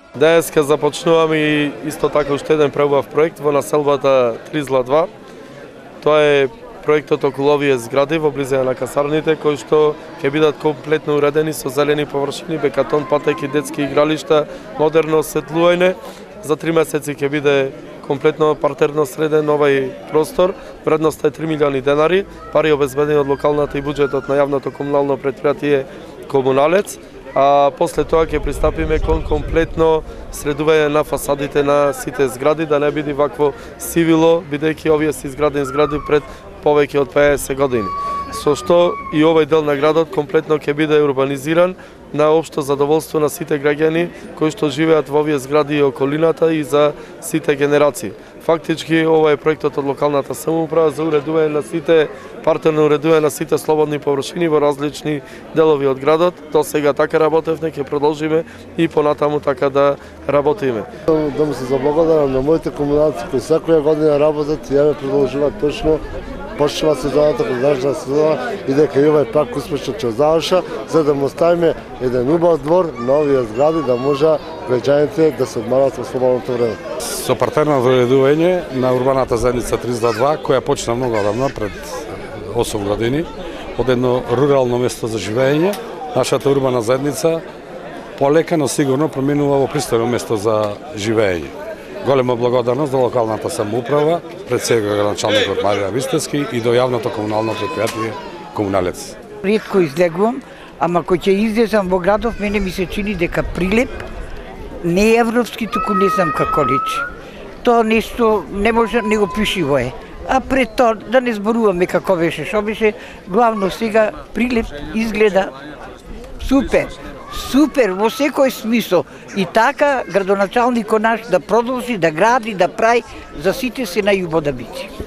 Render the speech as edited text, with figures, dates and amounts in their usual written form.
Денеска започнуваме и исто така уште еден преубав проект во населбата Тризла-2. Тоа е проектот околу овие згради во близина на касарните, кои што ќе бидат комплетно уредени со зелени површини, бекатон, патеки, детски игралишта, модерно осветлување. За 3 месеци ќе биде комплетно партерно среден овај простор. Вредноста е 3 милиони денари, пари обезбедени од локалната и буџетот на јавното комунално претпријатие Комуналец. А после тоа ќе пристапиме кон комплетно средување на фасадите на сите згради, да не биде вакво сивило, бидејќи овие се изградени згради пред повеќе од 50 години. Со што и овој дел на градот комплетно ќе биде урбанизиран на општо задоволство на сите граѓани кои што живеат во овие згради и околината и за сите генерации. Фактички ова е проектот од локалната самоуправа за уредување на сите партерно уредување на сите слободни површини во различни делови од градот. До сега така работевме, ќе продолжиме и понатаму така да работиме. Да му се заблагодарам на моите комуналци кои секоја година работат и ја продолжуваат точно почнува сезоната, продажна сезона и дека и овај пак успешно ќе заврша, за да му оставиме еден убав двор на овие згради да може граѓаните да се одмарат во слободното време. Со партерното уредување на урбаната заедница Тризла-2, која почна многу одамна, пред 8 години, од едно рурално место за живење, нашата урбана заедница полека, но сигурно променува во пристојно место за живење. Голема благодарност до локалната самоуправа, пред сега градоначалникот Марија Вистевски и до јавното комунално претпријатие Комуналец. Ретко излегувам, ама кој ќе излезам во градов, мене ми се чини дека Прилеп не е европски, туку не знам како личи. Тоа нешто не може неопишиво е. А пред тоа да не зборуваме како беше, што беше, главно сега Прилеп изгледа супер. Супер, во секој смисол. И така градоначалникот наш да продолжи, да гради, да прави, за сите се најубаво да биде.